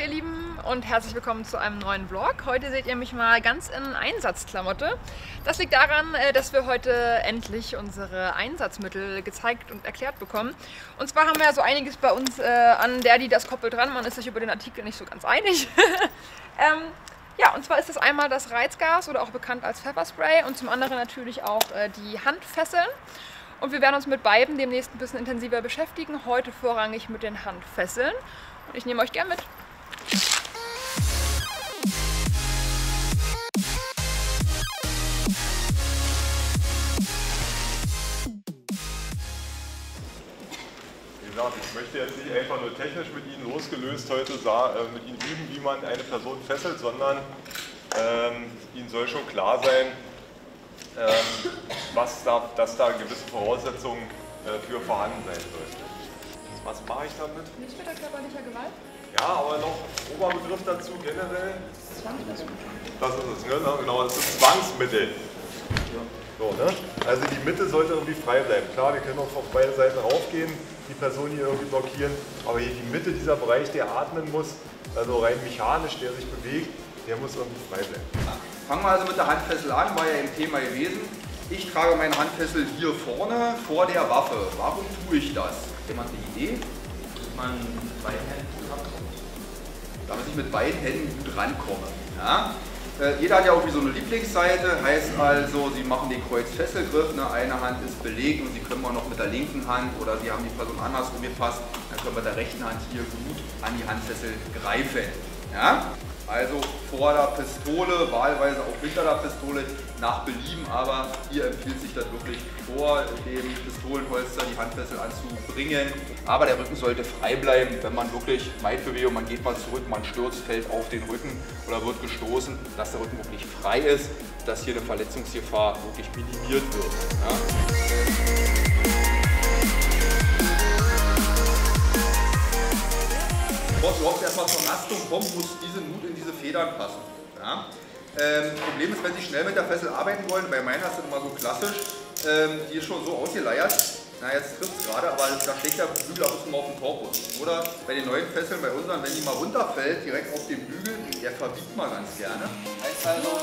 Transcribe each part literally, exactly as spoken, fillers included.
ihr Lieben und herzlich willkommen zu einem neuen Vlog. Heute seht ihr mich mal ganz in Einsatzklamotte. Das liegt daran, dass wir heute endlich unsere Einsatzmittel gezeigt und erklärt bekommen. Und zwar haben wir ja so einiges bei uns äh, an der, die das koppelt dran. Man ist sich über den Artikel nicht so ganz einig. ähm, ja, und zwar ist das einmal das Reizgas oder auch bekannt als Pfefferspray und zum anderen natürlich auch äh, die Handfesseln. Und wir werden uns mit beiden demnächst ein bisschen intensiver beschäftigen. Heute vorrangig mit den Handfesseln. Und ich nehme euch gern mit. Wie gesagt, ich möchte jetzt nicht einfach nur technisch mit Ihnen losgelöst heute äh, mit Ihnen üben, wie man eine Person fesselt, sondern ähm, Ihnen soll schon klar sein, ähm, was da, dass da gewisse Voraussetzungen äh, für vorhanden sein sollten. Was mache ich damit? Nicht mit der körperlicher Gewalt? Ja, aber noch Oberbegriff dazu generell. Zwangsmittel. Das ist es, ne? Genau, das ist Zwangsmittel. So, ne? Also die Mitte sollte irgendwie frei bleiben. Klar, wir können auch auf beide Seiten raufgehen, die Person hier irgendwie blockieren, aber hier die Mitte, dieser Bereich, der atmen muss, also rein mechanisch, der sich bewegt, der muss irgendwie frei bleiben. Fangen wir also mit der Handfessel an, war ja im Thema gewesen. Ich trage meine Handfessel hier vorne vor der Waffe. Warum tue ich das? Hat jemand eine Idee? Dass man mit beiden Händen zusammenkommt. Damit ich mit beiden Händen gut rankomme. Ja? Äh, jeder hat ja irgendwie so eine Lieblingsseite, heißt also, Sie machen den Kreuzfesselgriff, ne? Eine Hand ist belegt und Sie können auch noch mit der linken Hand oder Sie haben die Person andersrum gefasst, dann können wir mit der rechten Hand hier gut an die Handfessel greifen. Ja? Also vor der Pistole, wahlweise auch hinter der Pistole, nach Belieben, aber hier empfiehlt sich das wirklich vor dem Pistolenholster die Handfessel anzubringen. Aber der Rücken sollte frei bleiben, wenn man wirklich Meidbewegung, man geht mal zurück, man stürzt, fällt auf den Rücken oder wird gestoßen, dass der Rücken wirklich frei ist, dass hier eine Verletzungsgefahr wirklich minimiert wird. Ja? Bevor es überhaupt erstmal zur Rastung kommt, muss diese Nut in diese Federn passen. Ja? Ähm, Problem ist, wenn Sie schnell mit der Fessel arbeiten wollen, bei meiner ist das immer so klassisch, ähm, die ist schon so ausgeleiert, na jetzt trifft es gerade, aber da schlägt der Bügel ab und zu mal auf den Korpus. Oder bei den neuen Fesseln, bei unseren, wenn die mal runterfällt, direkt auf den Bügel, der verbiegt man ganz gerne. Heißt also,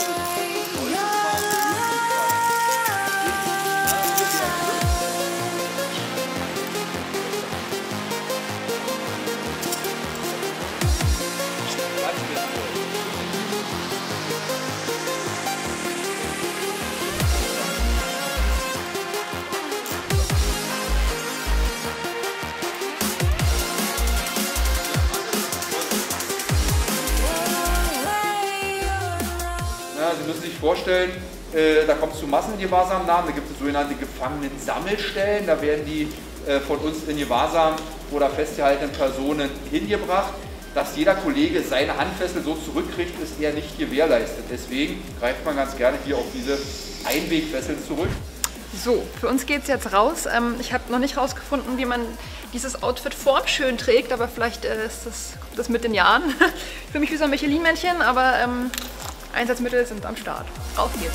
Sie müssen sich vorstellen, äh, da kommt es zu Massengewahrsam-Namen, da gibt es sogenannte Gefangenen-Sammelstellen, da werden die äh, von uns in Gewahrsam oder festgehaltenen Personen hingebracht. Dass jeder Kollege seine Handfessel so zurückkriegt, ist eher nicht gewährleistet. Deswegen greift man ganz gerne hier auf diese Einwegfesseln zurück. So, für uns geht es jetzt raus. Ähm, ich habe noch nicht rausgefunden, wie man dieses Outfit formschön trägt, aber vielleicht äh, ist das, kommt das mit den Jahren. Für mich wie so ein Michelin-Männchen, aber ähm, Einsatzmittel sind am Start. Auf geht's!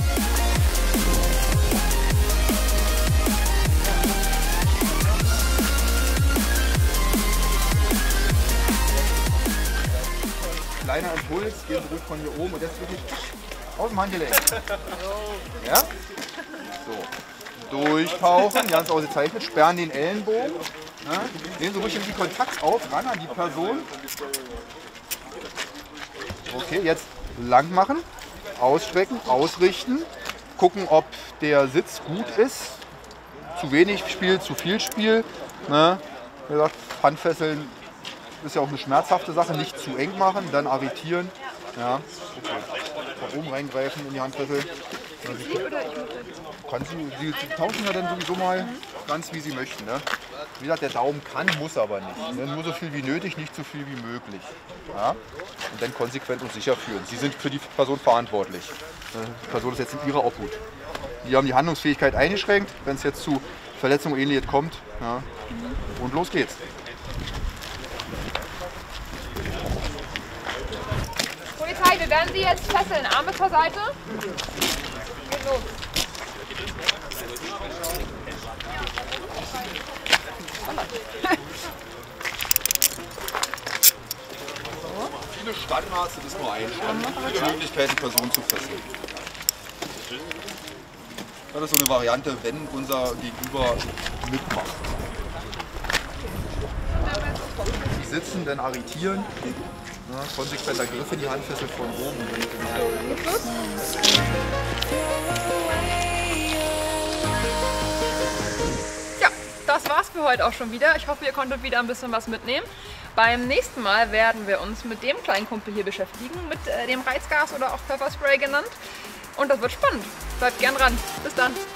Kleiner Impuls, gehen ruhig von hier oben und jetzt wirklich aus dem Handgelenk. Ja? So. Durchtauchen, ganz ausgezeichnet, sperren den Ellenbogen. Ja? Nehmen Sie ruhig den Kontakt auf, ran an die Person. Okay, jetzt lang machen, ausstrecken, ausrichten, gucken, ob der Sitz gut ist. Zu wenig Spiel, zu viel Spiel. Ne? Wie gesagt, Handfesseln ist ja auch eine schmerzhafte Sache, nicht zu eng machen, dann arretieren. Ja, okay. Von oben reingreifen in die Handfessel. Kann Sie, Sie tauschen ja dann sowieso mal ganz wie Sie möchten. Ne? Wie gesagt, der Daumen kann, muss aber nicht. Ne? Nur so viel wie nötig, nicht so viel wie möglich. Ja? Und dann konsequent und sicher führen. Sie sind für die Person verantwortlich. Die Person ist jetzt in Ihrer Obhut. Die haben die Handlungsfähigkeit eingeschränkt, wenn es jetzt zu Verletzungen oder Ähnliches kommt. Ja? Und los geht's. Polizei, wir werden Sie jetzt fesseln. Arme zur Seite. Geht los. viele Standards, das ist nur ein Stand. Viele Möglichkeiten, Personen zu fesseln. Das ist so eine Variante, wenn unser Gegenüber mitmacht. Die sitzen, dann arretieren. Ja, konsequenter Griff in die Handfessel von oben. Ja, das war's für heute auch schon wieder. Ich hoffe, ihr konntet wieder ein bisschen was mitnehmen. Beim nächsten Mal werden wir uns mit dem kleinen Kumpel hier beschäftigen, mit äh, dem Reizgas oder auch Pfefferspray genannt. Und das wird spannend. Bleibt gern dran. Bis dann.